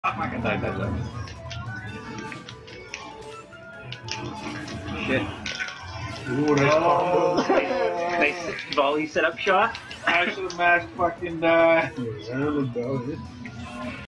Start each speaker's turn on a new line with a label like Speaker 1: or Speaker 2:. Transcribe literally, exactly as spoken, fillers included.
Speaker 1: Die, die, die. Shit.
Speaker 2: Ooh, nice combo.
Speaker 1: Nice volley setup shot.
Speaker 2: I should have mashed fucking die.
Speaker 3: Yeah, that was